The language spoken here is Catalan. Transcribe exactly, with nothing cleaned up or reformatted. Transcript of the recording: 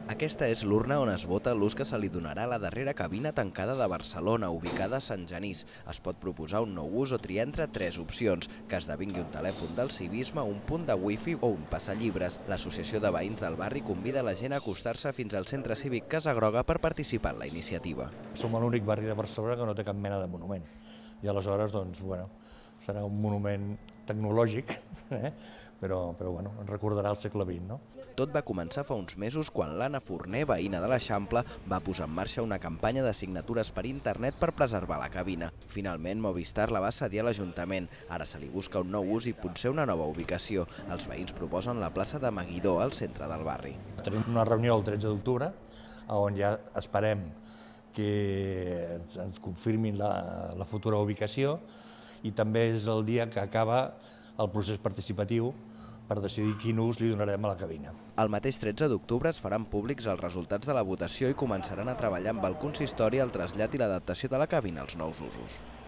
Aquesta és l'urna on es vota l'ús que se li donarà a la darrera cabina tancada de Barcelona, ubicada a Sant Genís. Es pot proposar un nou ús o triar entre tres opcions, que esdevingui un telèfon del civisme, un punt de wifi o un passallibres. L'Associació de Veïns del Barri convida la gent a acostar-se fins al Centre Cívic Casa Groga per participar en la iniciativa. Som l'únic barri de Barcelona que no té cap mena de monument. I aleshores, doncs, bueno, serà un monument tecnològic, eh? però, però bueno, ens recordarà el segle vint, no? Tot va començar fa uns mesos quan l'Anna Forner, veïna de l'Eixample, va posar en marxa una campanya de signatures per internet per preservar la cabina. Finalment, Movistar la va cedir a l'Ajuntament. Ara se li busca un nou ús i potser una nova ubicació. Els veïns proposen la plaça de Meguidó, al centre del barri. Tenim una reunió el tretze d'octubre, on ja esperem que ens, ens confirmin la, la futura ubicació, i també és el dia que acaba el procés participatiu per decidir quin ús li donarem a la cabina. El mateix tretze d'octubre es faran públics els resultats de la votació i començaran a treballar amb el consistori el trasllat i l'adaptació de la cabina als nous usos.